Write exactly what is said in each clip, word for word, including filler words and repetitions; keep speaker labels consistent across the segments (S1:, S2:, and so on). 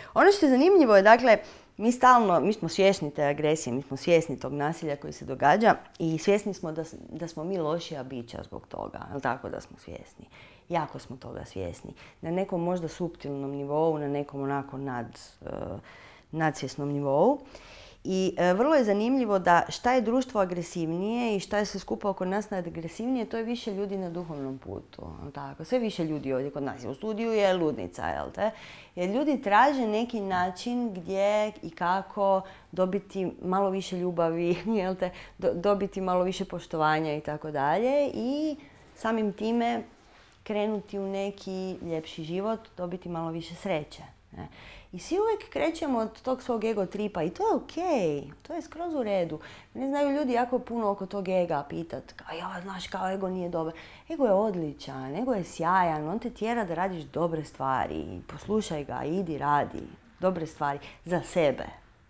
S1: Ono što je zanimljivo je, dakle, mi stalno, mi smo svjesni te agresije, mi smo svjesni tog nasilja koji se događa i svjesni smo da, da smo mi lošija bića zbog toga, ali tako da smo svjesni. Jako smo toga svjesni. Na nekom možda suptilnom nivou, na nekom onako nad, uh, nadsvjesnom nivou. I uh, vrlo je zanimljivo da šta je društvo agresivnije i šta je sve skupa oko nas agresivnije, to je više ljudi na duhovnom putu. Tako? Sve više ljudi ovdje kod nas. U studiju je ludnica, jel te? Jer ljudi traže neki način gdje i kako dobiti malo više ljubavi, jel te? Do, dobiti malo više poštovanja i tako dalje. I samim time krenuti u neki ljepši život, dobiti malo više sreće. Ne? I svi uvijek krećemo od tog svog ego tripa i to je okej, to je skroz u redu. Ne znaju ljudi jako puno oko tog ega pitat, kao ja, znaš, kao ego nije dobar. Ego je odličan, ego je sjajan, on te tjera da radiš dobre stvari. Poslušaj ga, idi, radi dobre stvari za sebe.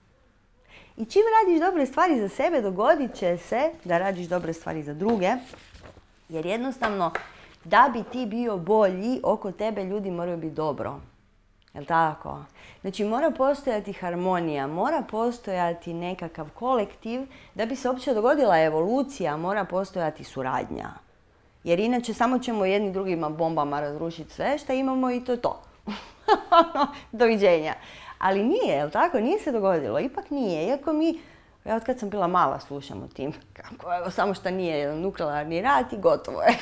S1: I čim radiš dobre stvari za sebe, dogodit će se da radiš dobre stvari za druge, jer jednostavno da bi ti bio bolji, oko tebe ljudi moraju biti dobro. Jel' tako? Znači mora postojati harmonija, mora postojati nekakav kolektiv, da bi se uopće dogodila evolucija, mora postojati suradnja. Jer inače samo ćemo jedni drugima bombama razrušiti sve što imamo i to je to. Doviđenja. Ali nije, jel' tako? Nije se dogodilo. Ipak nije. Iako mi, ja od kad sam bila mala slušam o tim, kako evo, samo što nije jedan nuklearni rat i gotovo je.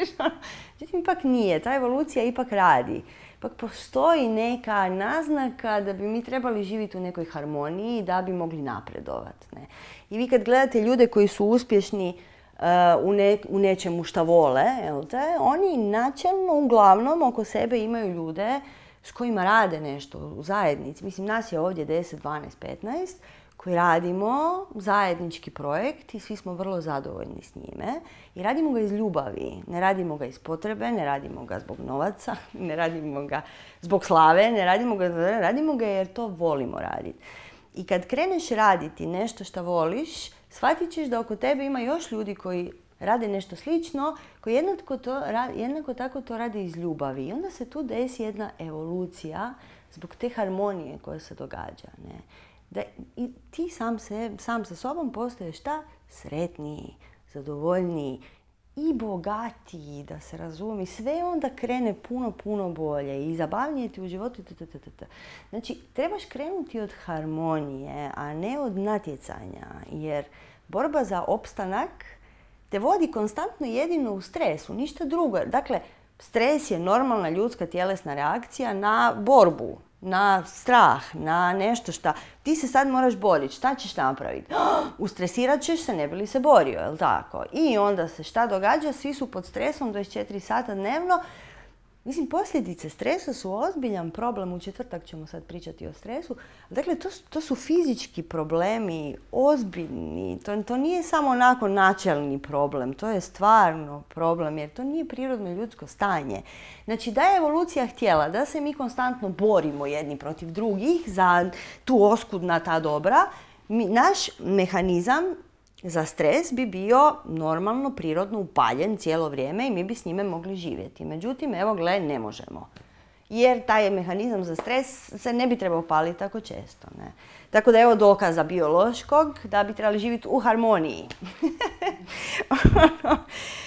S1: Međutim, ipak nije. Ta evolucija ipak radi. Ipak postoji neka naznaka da bi mi trebali živjeti u nekoj harmoniji da bi mogli napredovati. Ne? I vi kad gledate ljude koji su uspješni uh, u, ne, u nečemu šta vole, jel te, oni načelno uglavnom oko sebe imaju ljude s kojima rade nešto u zajednici. Mislim, nas je ovdje deset, dvanaest, petnaest koji radimo zajednički projekt i svi smo vrlo zadovoljni s njime. I radimo ga iz ljubavi. Ne radimo ga iz potrebe, ne radimo ga zbog novaca, ne radimo ga zbog slave, ne radimo ga, radimo ga jer to volimo raditi. I kad kreneš raditi nešto što voliš, shvatit ćeš da oko tebe ima još ljudi koji rade nešto slično, koji jednako, to, jednako tako to rade iz ljubavi. I onda se tu desi jedna evolucija zbog te harmonije koja se događa. Ne? Da i ti sam, se, sam sa sobom postaješ šta? Sretniji, zadovoljniji i bogatiji, da se razumi. Sve onda krene puno, puno bolje i zabavnije ti u životu. Znači, trebaš krenuti od harmonije, a ne od natjecanja, jer borba za opstanak te vodi konstantno jedino u stresu, ništa drugo. Dakle, stres je normalna ljudska tjelesna reakcija na borbu, na strah, na nešto šta. Ti se sad moraš boriti, šta ćeš napraviti? Ustresirat ćeš se, ne bi li se borio, jel' tako? I onda se šta događa? Svi su pod stresom dvadeset četiri sata dnevno. Mislim, posljedice stresa su ozbiljan problem. U četvrtak ćemo sad pričati o stresu. Dakle, to, to su fizički problemi, ozbiljni. To, to nije samo onako načelni problem. To je stvarno problem, jer to nije prirodno ljudsko stanje. Znači, da je evolucija htjela da se mi konstantno borimo jedni protiv drugih za tu oskudna ta dobra, mi, naš mehanizam za stres bi bio normalno, prirodno upaljen cijelo vrijeme i mi bi s njime mogli živjeti. Međutim, evo gle, ne možemo. Jer taj mehanizam za stres se ne bi trebao paliti tako često. Ne? Tako da evo dokaza biološkog da bi trebali živjeti u harmoniji.